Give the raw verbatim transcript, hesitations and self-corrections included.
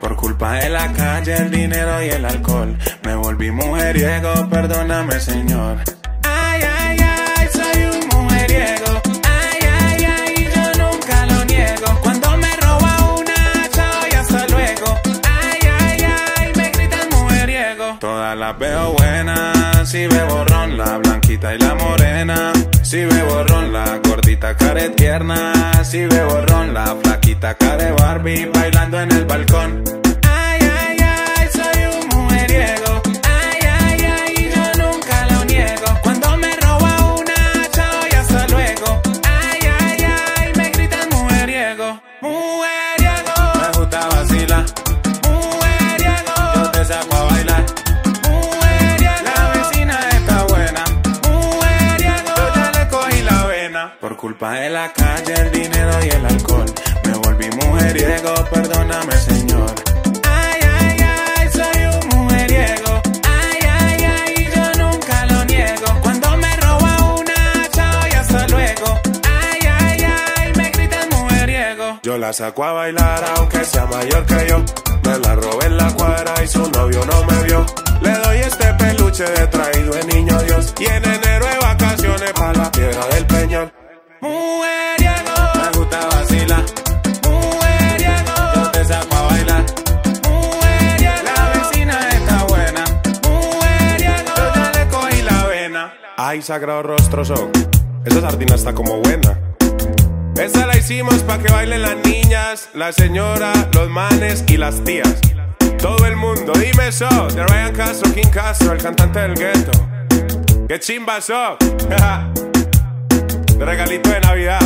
Por culpa de la calle, el dinero y el alcohol, me volví mujeriego, perdóname, Señor. Ay, ay, ay, soy un mujeriego. Ay, ay, ay, yo nunca lo niego. Cuando me roba una, chao y hasta luego. Ay, ay, ay, me gritan mujeriego. Todas las veo buenas, si bebo ron, la blanquita y la morena. Si bebo ron, la gordita care tierna. Si bebo ron, la flaquita care Barbie bailando en el balcón. Ay, ay, ay, soy un mujeriego. Ay, ay, ay, yo nunca lo niego. Cuando me roba una, chao y hasta luego. Ay, ay, ay, me gritan mujeriego. Mujeriego. Me gusta vacilar. Mujeriego. Yo te saco a bailar. Mujeriego. La vecina está buena. Mujeriego. Yo ya le cogí la vena. Por culpa de la calle, el dinero y el alcohol, me volví mujeriego, perdóname, Señor. Ay, ay, ay, soy un mujeriego. Ay, ay, ay, yo nunca lo niego. Cuando me roba una, chao y hasta luego. Ay, ay, ay, me gritan mujeriego. Yo la saco a bailar aunque sea mayor que yo. Me la robé en la cuadra y su novio no me vio. Le doy este peluche de traído de niño Dios. Y en enero de vacaciones pa' la piedra del Peñón. Mujeriego. Me gusta vacilar. Mujeriego. Yo te saco a bailar. Mujeriego. La vecina está buena. Mujeriego. Yo ya le cogí la vena. Ay, sagrado rostroso, esa sardina está como buena. Esta la hicimos pa' que bailen las niñas, la señora, los manes y las tías. Todo el mundo, dime so. De Ryan Castro, King Castro, el cantante del gueto. ¡Qué chimba so! De regalito de Navidad.